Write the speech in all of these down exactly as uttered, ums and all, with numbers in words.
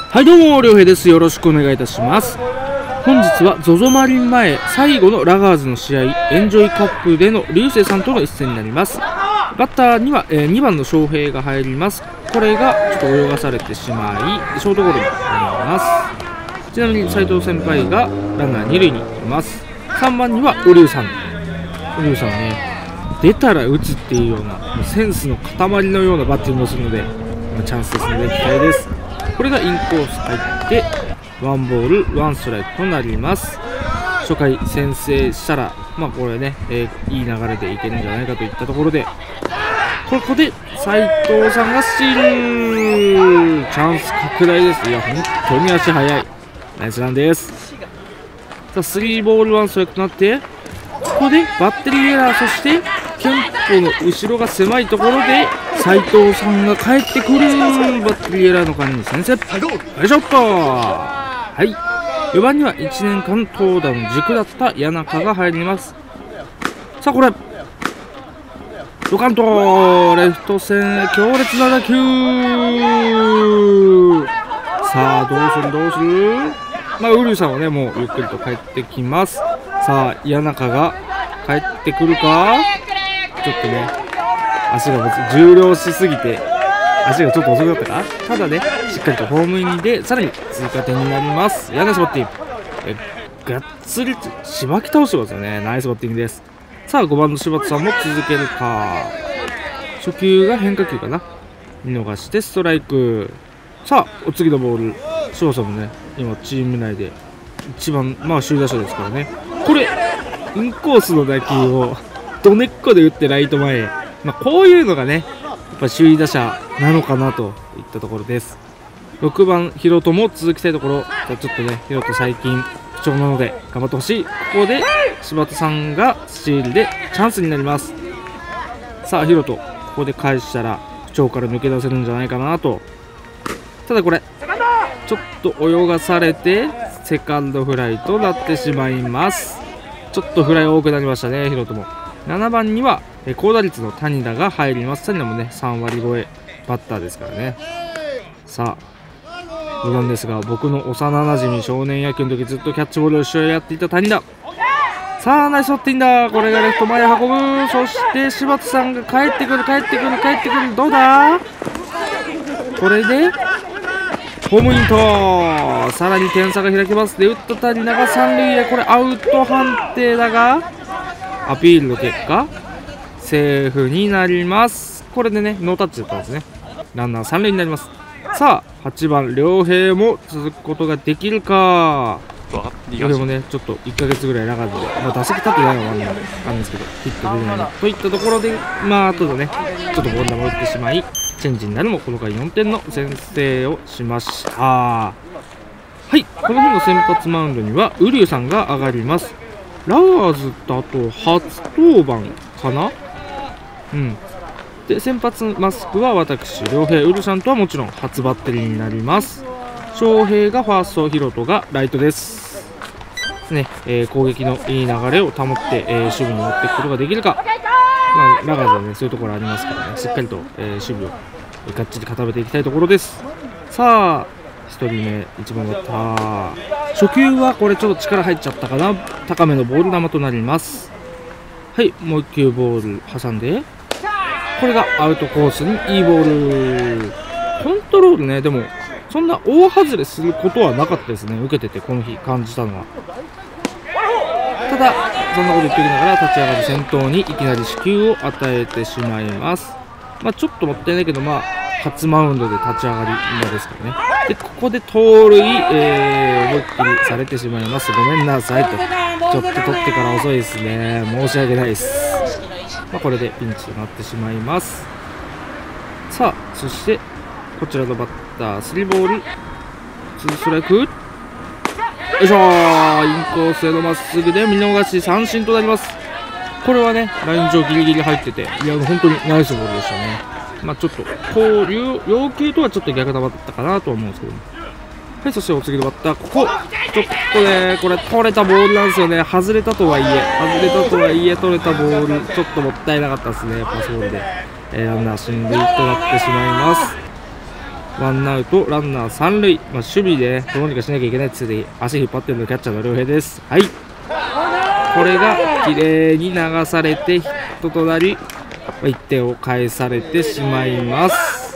はい、どうもりょうへいです。よろしくお願いいたします。本日は ゾゾ マリン前最後のラガーズの試合、エンジョイカップでの流星さんとの一戦になります。バッターには、えー、にばんの翔平が入ります。これがちょっと泳がされてしまいショートゴロになります。ちなみに斉藤先輩がランナーに塁にいます。さんばんにはウリュウさん。ウリュウさんね、出たら打つっていうようなセンスの塊のようなバッティングをするのでチャンスですので期待です。これがインコース入ってワンボールワンストライクとなります。初回先制したら、まあこれね、えー、いい流れでいけるんじゃないかといったところで、ここで斉藤さんがスチール、チャンス拡大です。いや本当に足速いナイスランです。さあスリーボールワンストライクとなって、ここでバッテリーエラー、そしてケンポの後ろが狭いところで斉藤さんが帰ってくる。バッテリーエラーの間に先制、よいしょっと。はい、よばんにはいちねんかん投打の軸だった谷中が入ります。さあこれドカンとレフト線強烈な打球。さあどうするどうする。まあウルーさんはねもうゆっくりと帰ってきます。さあ谷中が帰ってくるか。ちょっとね足が重量しすぎて足がちょっと遅くなったか。ただねしっかりとホームインでさらに追加点になります。ナイスバッティング、えがっつりしばき倒してますよね。ナイスバッティングです。さあごばんの柴田さんも続けるか。初球が変化球かな、見逃してストライク。さあお次のボール、柴田さんもね今チーム内で一番まあ首位打者ですからね。これインコースの打球をどねっこで打ってライト前へ、まあ、こういうのがねやっぱ首位打者なのかなといったところです。ろくばんヒロトも続きたいところ。ちょっとねヒロト最近不調なので頑張ってほしい。ここで柴田さんがスチールでチャンスになります。さあヒロトここで返したら不調から抜け出せるんじゃないかなと。ただこれちょっと泳がされてセカンドフライとなってしまいます。ちょっとフライ多くなりましたねヒロトも。ななばんには高打率の谷田が入ります。谷田もねさんわり超えバッターですからね。さあ余談ですが、僕の幼なじみ少年野球の時ずっとキャッチボールを一緒にやっていた谷田。さあナイスバッティングだ。これがレフト前へ運ぶ。そして柴田さんが帰ってくる帰ってくる帰ってくる。どうだこれでホームインとさらに点差が開きます。で打った谷田が三塁へ。これアウト判定だがアピールの結果セーフになります。これでねノータッチだったんですね。ランナー三塁になります。さあはちばん良平も続くことができるか。良平もねちょっといっかげつぐらいなかったので、まあ、打席立ってないのもあるんですけどヒット出ないといったところで、まああとでねちょっとボール球を打ってしまいチェンジになるもこの回よんてんの先制をしました。はい、この日の先発マウンドにはウリュウさんが上がります。ラガーズだと初登板かな。うんで先発マスクは私良平、ウルさんとはもちろん初バッテリーになります。翔平がファースト、ヒロトがライトですね。えー、攻撃のいい流れを保って、えー、守備に持っていくことができるか。まあ、ラガーズはねそういうところありますからね、しっかりと、えー、守備をがっちり固めていきたいところです。さあひとりめいちばんバッター、初球はこれちょっと力入っちゃったかな。高めのボール球となります。はい、もういっきゅうボール挟んでこれがアウトコースにいいボール。コントロールねでもそんな大外れすることはなかったですね。受けててこの日感じたのは。ただそんなこと言っておきながら立ち上がり先頭にいきなり四球を与えてしまいます。まあ、ちょっともったいないけど、まあ初マウンドで立ち上がりのですからね。でここで盗塁、えー、思いっきりされてしまいます。ごめんなさいと。ちょっと取ってから遅いですね。申し訳ないです。まあこれでピンチとなってしまいます。さあそしてこちらのバッタースリーボールツーストライク、よいしょー。インコースへのまっすぐで見逃し三振となります。これはねライン上ギリギリ入ってて、いや本当にナイスボールでしたね。まあちょっとこういう要求とはちょっと逆球だったかなとは思うんですけども。はい、そしてお次のバッターここちょっとねこれ取れたボールなんですよね。外れたとはいえ外れたとはいえ取れたボールちょっともったいなかったですね。パスボールで、えー、ランナー進塁となってしまいます。 ワンアウトランナー三塁、まあ、守備で、ね、どうにかしなきゃいけないって言って足引っ張ってるのキャッチャーの良平です。はい、これが綺麗に流されてヒットとなり、いってんを返されてしまいます。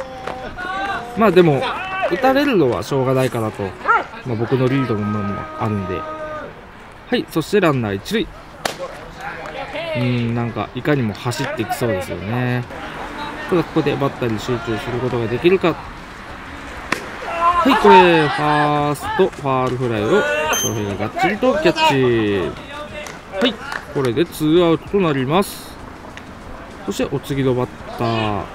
まあでも打たれるのはしょうがないかなと、まあ、僕のリードのものもあるんで。はい、そしてランナー一塁。うーん、なんかいかにも走ってきそうですよね。ただここでバッターに集中することができるか。はい、これファーストファールフライを翔平ががっちりとキャッチ。はい、これでツーアウトとなります。そしてお次のバッター、はい、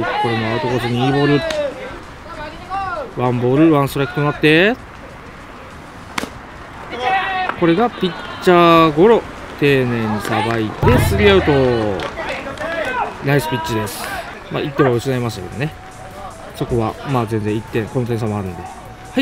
これもアウトコースにいいボール、ワンボールワンストライクとなって、これがピッチャーゴロ、丁寧にさばいてスリーアウト。ナイスピッチです。まあいってんは失いましたけどね、そこはまあ全然いってん、この点差もあるんで。はい、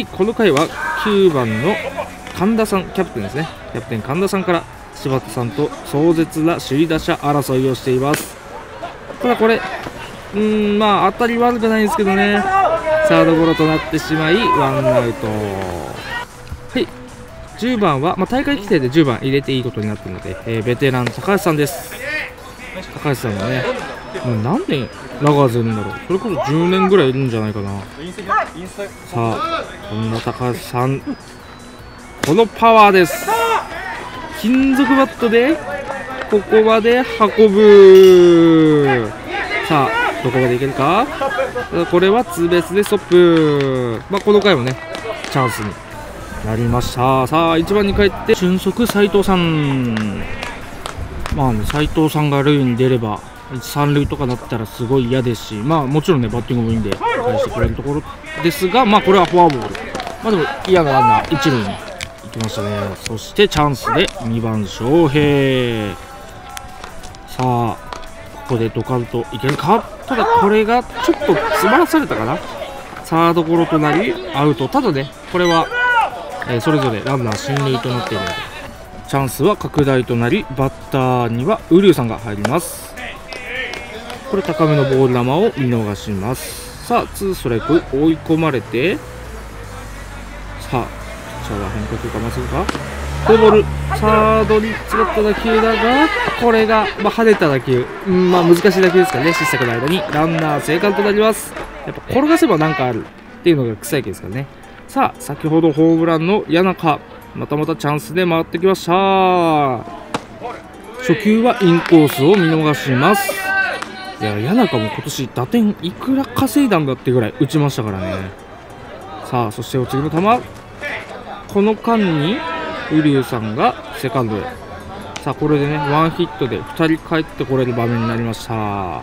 この回はきゅうばんの神田さん、キャプテンですね、キャプテン神田さんから柴田さんと壮絶な首位打者争いをしています。ただこれ、うーん、まあ当たり悪くないんですけどね、サードゴロとなってしまいワンアウト。はい、じゅうばんは、まあ、大会規定でじゅうばん入れていいことになっているので、えー、ベテラン高橋さんです。高橋さんはね、もう何年ラガーズいるんだろう、それこそじゅうねんぐらいいるんじゃないかな。さあ、こんな高橋さん、このパワーです。金属バットでここまで運ぶ。さあ、どこまでいけるか。これはツーベースでストップ。まあ、この回もねチャンスになりました。さあ、いちばんに帰って俊足斉藤さん。まあね、斉藤さんが塁に出れば三塁とかだったらすごい嫌ですし、まあもちろんねバッティングもいいんで返してくれるところですが、まあこれはフォアボール。まあでも嫌なランナー一塁に行きましたね。そしてチャンスでにばん翔平。さあ、ここでドカンといけるか。ただこれがちょっと詰まらされたかな。サードゴロとなりアウト。ただね、これは、えー、それぞれランナー進塁となっているのでチャンスは拡大となり、バッターには瓜生さんが入ります。これ高めのボール球を見逃します。さあ、ツーストライク追い込まれて、さあピッチャーは変化球かまっすぐか、フォーボール、サードに詰まった打球だが、これが、まあ、跳ねた打球、うん、まあ難しい打球ですからね。失策の間にランナー生還となります。やっぱ転がせばなんかあるっていうのが草野球ですからね。さあ、先ほどホームランの谷中、またまたチャンスで回ってきました。初球はインコースを見逃します。いや、谷中も今年打点いくら稼いだんだってぐらい打ちましたからね。さあ、そしてお次の球、この間に瓜生さんがセカンドへ。さあ、これでねワンヒットでふたり帰ってこれる場面になりました。はい、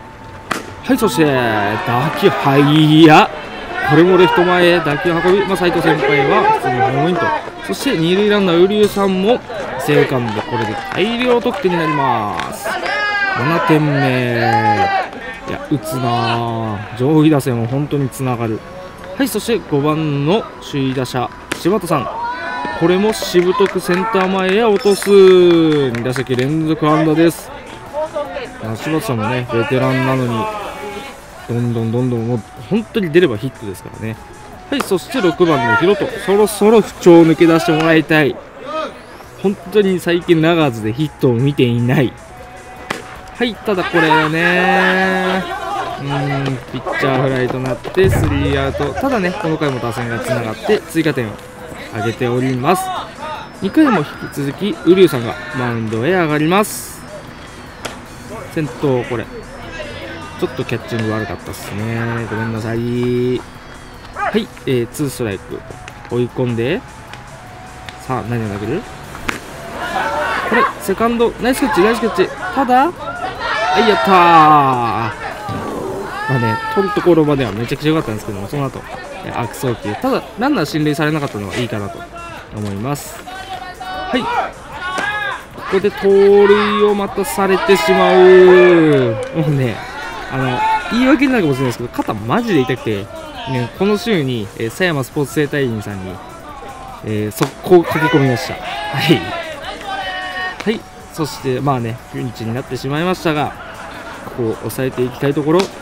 そして打球速や、これもレフト前へ打球運び、まあ、斉藤先輩は普通にホームインと。そして二塁ランナー瓜生さんもセカンド、これで大量得点になります。ななてんめ。いや、打つなぁ、上位打線も本当につながる。はい、そしてごばんの首位打者柴田さん、これもしぶとくセンター前へ落とす。に打席連続安打です。柴田さんもねベテランなのにどんどんどんどんもう本当に出ればヒットですからね。はい、そしてろくばんのヒロト、そろそろ不調を抜け出してもらいたい。本当に最近ナガーズでヒットを見ていない。はい、ただこれね、うーん、ピッチャーフライとなってスリーアウト。ただね、この回も打線がつながって追加点を挙げております。にかいも引き続き瓜生さんがマウンドへ上がります。先頭、これちょっとキャッチング悪かったですね、ごめんなさい。はい、えー、ツーストライク追い込んで、さあ何を投げる。これセカンドナイスキャッチ、ナイスキャッチ。ただ、はい、やったー。まあね、取るところまではめちゃくちゃ良かったんですけども、その後悪送球。ただランナー進塁されなかったのはいいかなと思います。はい、ここで盗塁をまたされてしまう。もうね、あの言い訳になるかもしれないですけど、肩マジで痛くて、ね、この週に、えー、狭山スポーツ整体院さんに、えー、速攻駆け込みました。はいはい、そしてまあねピンチになってしまいましたが、ここを抑えていきたいところ。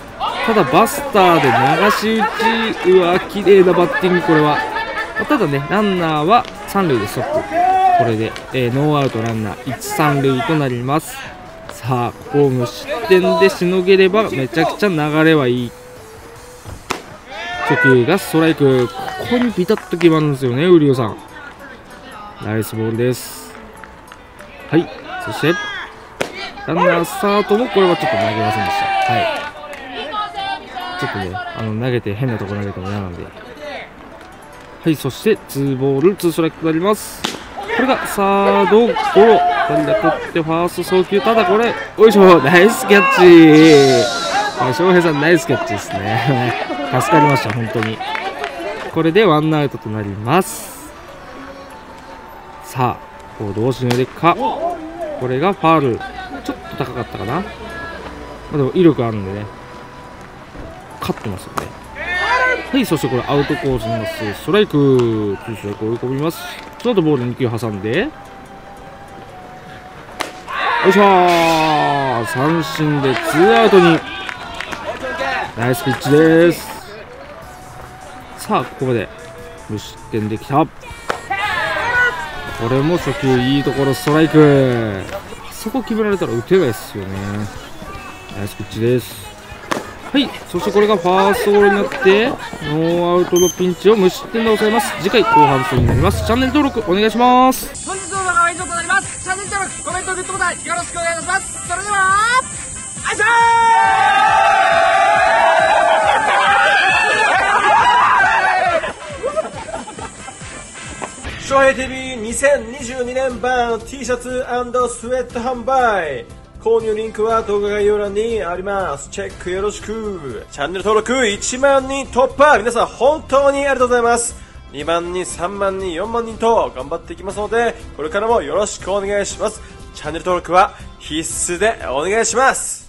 ただバスターで流し打ち、うわ綺麗なバッティング。これはただね、ランナーはさん塁でストップ。これで、えー、ノーアウトランナーいち、さん塁となります。さあここを無失点でしのげればめちゃくちゃ流れはいい。初球がストライク。ここにビタッと決まるんですよね、ウリオさん。ナイスボールです。はい、そしてランナースタートもこれはちょっと投げませんでした。はい、ちょっとね、あの投げて変なところ投げても嫌なんで。はい、そしてツーボールツーストライクとなります。これがサードゴロ、ふたりが取ってファースト送球。ただこれ、おいしょ、ナイスキャッチ。翔平さんナイスキャッチですね。助かりました本当に。これでワンアウトとなります。さあこうどうしのでか。これがファウル、ちょっと高かったかな。まあ、でも威力あるんでね、勝ってますよね。はい、そしてこれアウトコースにますストライク、ツーストライク追い込みます。その後ボールに球挟んで、よいしょー、三振でツーアウトに。ナイスピッチです。さあここまで無失点できた。これも初球いいところストライク。あそこ決められたら打てないですよね。ナイスピッチです。はい、そしてこれがファーストゴロになってノーアウトのピンチを無失点で抑えます。次回後半戦になります。チャンネル登録お願いします。 本日の動画は以上となります。チャンネル登録、コメント、グッドボタンよろしくお願いいたします。それではあいしょー翔平 ティービーにせんにじゅうにねん版 T シャツ&スウェット販売。購入リンクは動画概要欄にあります。チェックよろしく。チャンネル登録いちまんにん突破。皆さん本当にありがとうございます。にまんにん、さんまんにん、よんまんにんと頑張っていきますので、これからもよろしくお願いします。チャンネル登録は必須でお願いします。